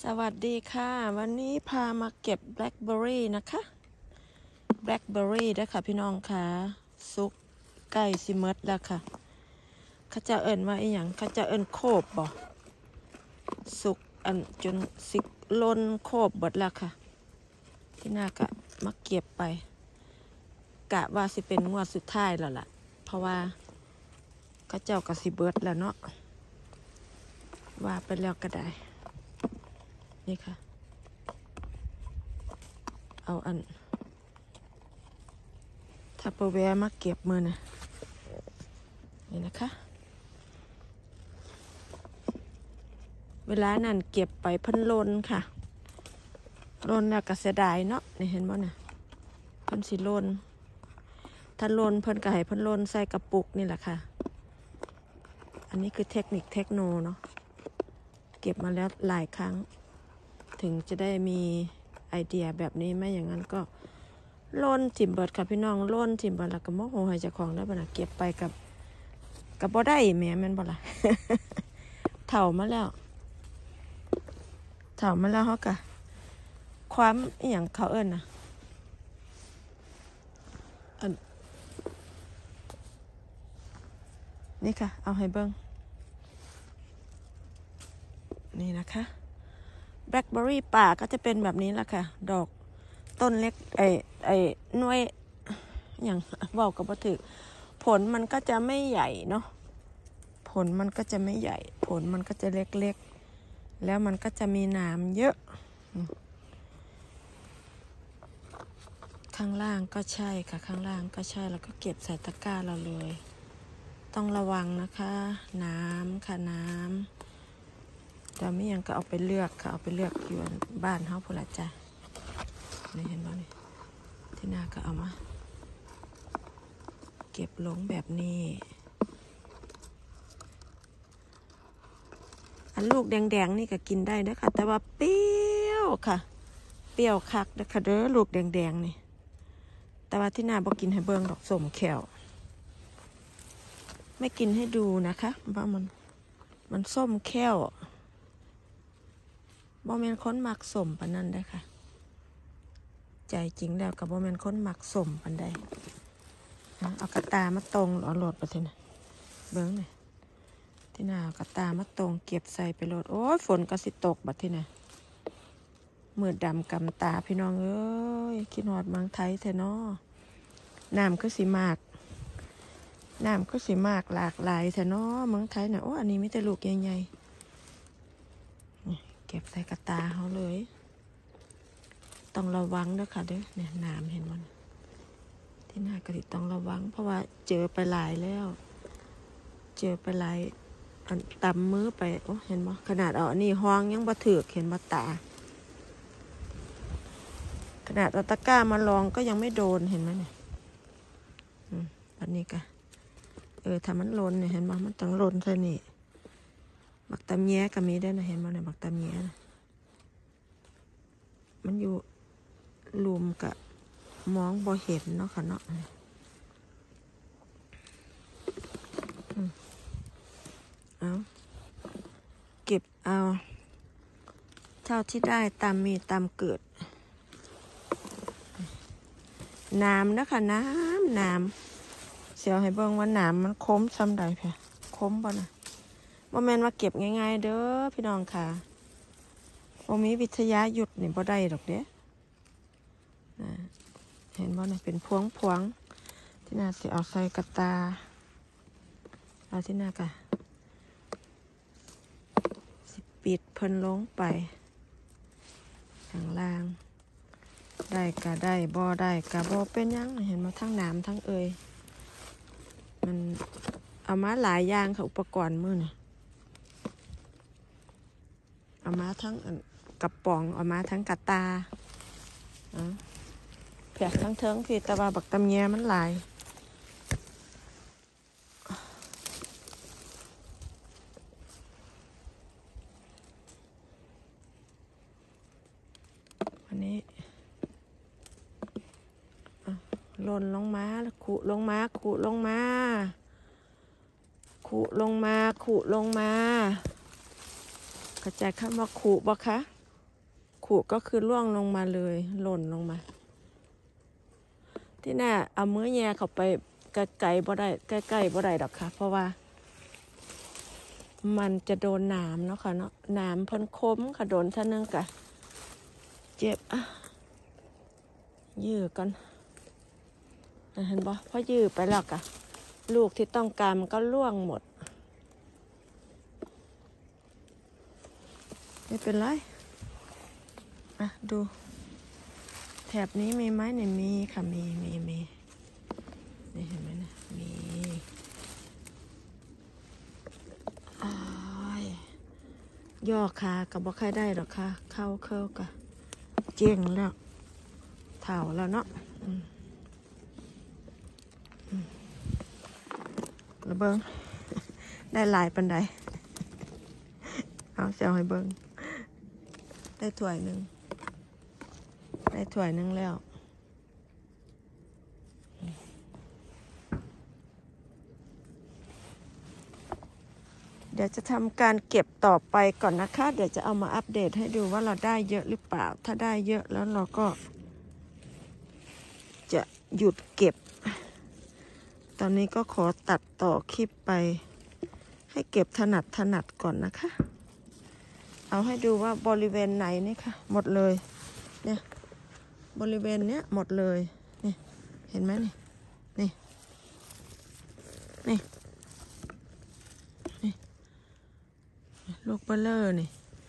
สวัสดีค่ะวันนี้พามาเก็บแบล็คเบอร์รี่นะคะแบล็คเบอร์รี่ด้วยค่ะพี่น้องค่ะซุกใกล้สิมดแล้วค่ะเขาจะเอิ้นว่าอีหยังเขาจะเอิ้นโคบบ่สุกอันจนสิล้นโคบหมดแล้วค่ะที่น่ากะมาเก็บไปกะว่าสิเป็นงวดสุดท้ายแล้วล่ะเพราะว่าเขาเจ้าก็สิเบิดแล้วเนาะว่าไปแล้วก็ได้นี่ค่ะเอาอันทัพเปอร์แวร์มาเก็บมือนะนี่นะคะเวลานั้นเก็บไปพันลนค่ะลนแล้วก็เสียดายเนาะนี่เห็นบ่เนี่ยพันสิลนถ้าลนเพิ่นก็ให้พันลนใส่กระปุกนี่แหละค่ะอันนี้คือเทคนิคเทคโนเนาะเก็บมาแล้วหลายครั้งถึงจะได้มีไอเดียแบบนี้ไม่อย่างนั้นก็ล้นถิ่มเบิดค่ะพี่น้องล้นถิ่มเบิดแล้วก็โมโหให้เจ้าของได้บ่ล่ะเก็บไปกับบ่ได้แหมแม่นบ่ล่ะ เฒ่ามาแล้วเฮาก็ความอีหยังเขาเอิ้นน่ะนี่ค่ะเอาให้เบิ่งนี่นะคะแบล็คเบอร์รี่ป่าก็จะเป็นแบบนี้แหละค่ะดอกต้นเล็กหน่วยอย่างเว้าก็บ่ถูกผลมันก็จะไม่ใหญ่เนาะผลมันก็จะไม่ใหญ่ผลมันก็จะเล็กๆแล้วมันก็จะมีหนามเยอะข้างล่างก็ใช่ค่ะข้างล่างก็ใช่แล้วก็เก็บใส่ตะกร้าเราเลยต้องระวังนะคะน้ำค่ะน้ำแต่ไม่ยังก็เอาไปเลือกค่ะเอาไปเลือกอยู่บ้านเฮาพุ่นล่ะจ้ะนี่เห็นบ่นี่ที่นาก็เอามาเก็บลงแบบนี้อันลูกแดงๆนี่ก็กินได้เด้อค่ะแต่ว่าเปรี้ยวค่ะเปรี้ยวคักเด้อค่ะเด้อลูกแดงๆนี่แต่ว่าที่นาบ่กินให้เบิ่งดอกส้มแขวไม่กินให้ดูนะคะว่ามันส้มแค้วบ่แม่นคนมักส้มปานนั้นได้ค่ะใจจริงแล้วก็บ่แม่นคนมักส้มปานใดเอากระตามาตรงเอาโหลดไปทีน่ะเบิ่งนี่ที่น่ะเอากระตามาตรงเก็บใส่ไปโหลดโอ้ยฝนก็สิตกบัดทีน่ะมืดดำกำตาพี่น้องเอ้ยคิดฮอดเมืองไทยแท้เนาะน้ำคือสิมากหลากหลายแท้เนาะเมืองไทยน่ะโอ้อันนี้มีแต่ลูกใหญ่ๆนี่เก็บใส่กระตาเฮาเลยต้องระวังเด้อค่ะเด้อเนี่ยน้ำเห็นมันที่น่ากระดิต้องระวังเพราะว่าเจอไปหลายแล้วอันตำมือไปโอ้เห็นบ่ขนาดเอาอันนี้ห้องยังบ่ถึกเห็นบ่ตาขนาดเอาตะกร้ามาลองก็ยังไม่โดนเห็นไหมเนี่ยอันนี้ก็ถ้ามันหล่นเนี่ยเห็นบ่มันต้องหล่นใส่นี่บักตำแยก็มีได้นะเห็นบ่เนี่ยบักตำแยนะมันอยู่ลุมกะมองบ่เห็นเนาะค่ะเนาะเอาเก็บเอาเท่าที่ได้ตามมีตามเกิดน้ำนะคะน้ำเสียวให้เบิ่งว่าน้ำมันคมซ้ำใดเพียคมบ่นะบ่แม่นว่าเก็บง่ายๆเด้อพี่น้องค่ะบ่มีวิทยาหยุดนี่บ่ได้ดอกเด้เห็นบ่เนี่ยเป็นพวงที่น่าสิเอาใส่กระตาเอาที่น่ากะสิปิดเพิ่นลงไปข้างล่างได้ก็ได้บ่ได้ก็บ่เป็นหยังเห็นมาทั้งน้ำทั้งมันเอามาหลายอย่างค่ะอุปกรณ์มื้อนี่เอามาทั้งกระป๋องเอามาทั้งกระตาเพียทั้งเทิงพี่แต่ว่าบักตำแยมันหลายวันนี้หล่นลงมาแล้วขุลงมาเข้าใจคำว่าขุบ่คะขู่ก็คือร่วงลงมาเลยหล่นลงมาที่หน้าเอามือแย่เข้าไปไกลๆบ่ได้ใกล้ๆบ่ได้ดอกค่ะเพราะว่ามันจะโดนหนามเนาะค่ะเนาะหนามเพิ่นคมค่ะโดนท่านึงกะเจ็บยื้อกันเห็นบ่พอยื้อไปแล้วกะลูกที่ต้องการมันก็ร่วงหมดไม่เป็นไรดูแถบนี้มีไหมเนี่ยมีค่ะมีนี่เห็นไหมนะมีย่อขากับบ่ค่อยได้หรอกค่ะเข้ากะเจียงแล้วเถ่าแล้วเนาะระเบิงได้หลายปันใดเอาเสียวให้เบิงได้ถ้วยหนึ่งแล้วเดี๋ยวจะทำการเก็บต่อไปก่อนนะคะเดี๋ยวจะเอามาอัปเดตให้ดูว่าเราได้เยอะหรือเปล่าถ้าได้เยอะแล้วเราก็จะหยุดเก็บตอนนี้ก็ขอตัดต่อคลิปไปให้เก็บถนัดก่อนนะคะเอาให้ดูว่าบริเวณไหนนี่ค่ะหมดเลยเนี่ยบริเวณเนี้ยหมดเลยนี่เห็นไหมนี่ลูกเบลเลอร์นี่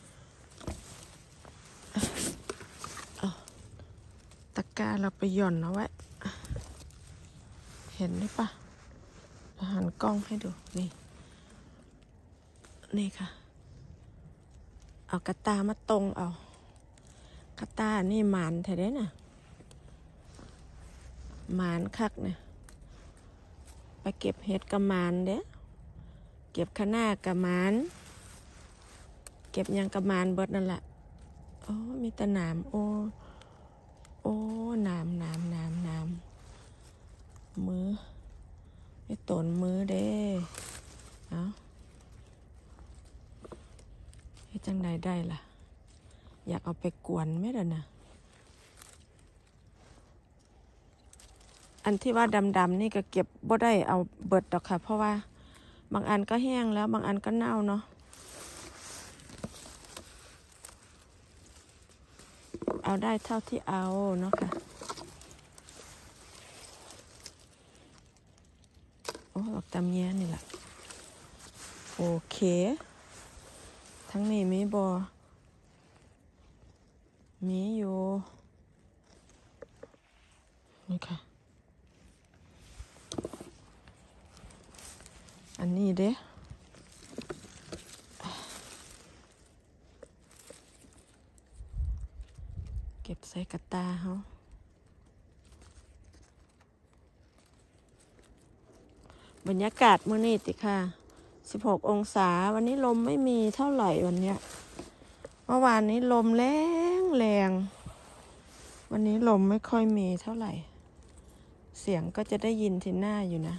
ตะกร้าเราไปหย่อนเอาไว้เห็นหรือปะหันกล้องให้ดูนี่ค่ะเอากระตามาตรงเอากระตานี่หมานแท้เด้น่ะหมานคักเนี่ยไปเก็บเห็ดกระมานเด้เก็บคะน้ากระมานเก็บยังกระมานเบิดนั่นแหละโอ้มีแต่หนามโอ้หนามมือไม่ตนมือเด้เอาให้จังใดได้ล่ะอยากเอาไปกวนไหมล่ะนะอันที่ว่าดำนี่ก็เก็บบ่ได้เอาเบิดดอกค่ะเพราะว่าบางอันก็แห้งแล้วบางอันก็เน่าเนาะเอาได้เท่าที่เอาเนาะค่ะโอ้ดอกตำแยนี่แหละโอเคทั้งนี้มีบอมีอยู่นี่ค่ะอันนี้เด้เก็บใส่กระตาเขาบรรยากาศมื้อนี้ติค่ะ16 องศาวันนี้ลมไม่มีเท่าไหร่วันเนี้ยเมื่อวานนี้ลมแรงวันนี้ลมไม่ค่อยมีเท่าไหร่เสียงก็จะได้ยินที่หน้าอยู่นะ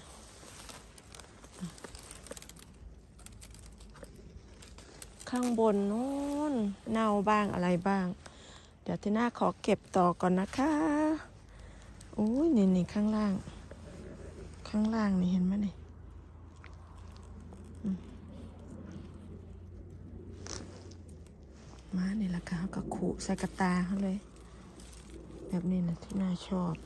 ข้างบนนู้นเน่าบ้างอะไรบ้างเดี๋ยวที่หน้าขอเก็บต่อก่อนนะคะโอ้ยนี่ข้างล่างนี่เห็นไหมนี่มานี่ละค่ะก็ขู่ใส่กระตาเขาเลยแบบนี้นะที่น่าชอบ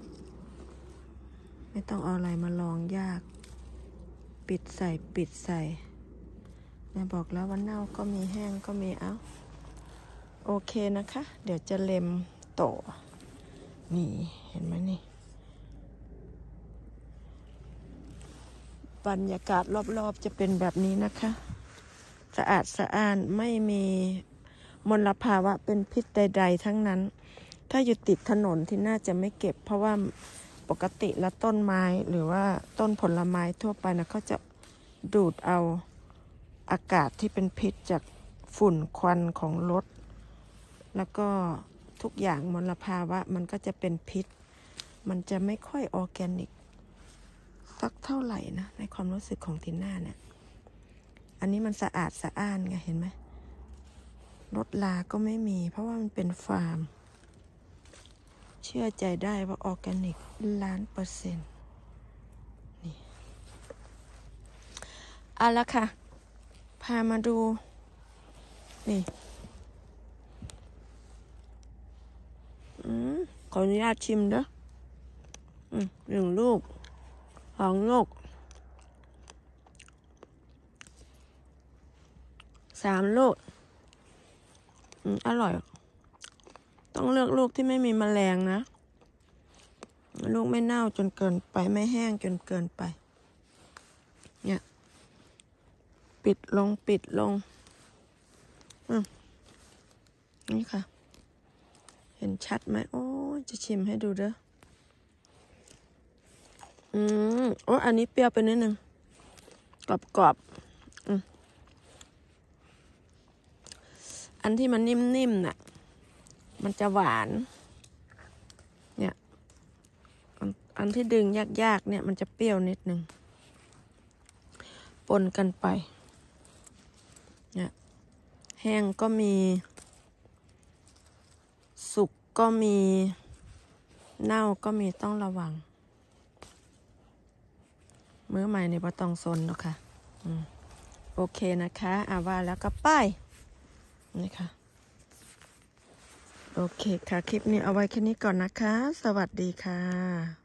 ไม่ต้องเอาอะไรมาลองยากปิดใส่แม่บอกแล้วว่าเน่าก็มีแห้งก็มีโอเคนะคะเดี๋ยวจะเล็มต่อนี่เห็นไหมนี่บรรยากาศรอบๆจะเป็นแบบนี้นะคะสะอาดสะอ้านไม่มีมลภาวะเป็นพิษใดๆทั้งนั้นถ้าอยู่ติดถนนที่น่าจะไม่เก็บเพราะว่าปกติแล้วต้นไม้หรือว่าต้นผลไม้ทั่วไปนะเขาจะดูดเอาอากาศที่เป็นพิษจากฝุ่นควันของรถแล้วก็ทุกอย่างมลภาวะมันก็จะเป็นพิษมันจะไม่ค่อยออร์แกนิกสักเท่าไหร่นะในความรู้สึกของทีน่าเนี่ยอันนี้มันสะอาดสะอ้านไงเห็นไหมรถลาก็ไม่มีเพราะว่ามันเป็นฟาร์มเชื่อใจได้ว่าออร์แกนิก1,000,000%นี่เอาละค่ะพามาดูนี่ขออนุญาตชิมเด้อ1 ลูก2 ลูก3 ลูกอร่อยต้องเลือกลูกที่ไม่มีแมลงนะลูกไม่เน่าจนเกินไปไม่แห้งจนเกินไปเนี่ยปิดลงนี่ค่ะเห็นชัดไหมโอ้จะชิมให้ดูเด้อโอ้อันนี้เปรี้ยวไปนิดนึงกรอบอันที่มันนิ่มๆน่ะมันจะหวานเนี่ยอันที่ดึงยากๆเนี่ยมันจะเปรี้ยวนิดนึงปนกันไปเนี่ยแห้งก็มีสุกก็มีเน่าก็มีต้องระวังมื้อใหม่ในบ่ต้องซนเนาะค่ะโอเคนะคะว่าแล้วก็ป้ายนี่ค่ะโอเคค่ะคลิปนี้เอาไว้แค่นี้ก่อนนะคะสวัสดีค่ะ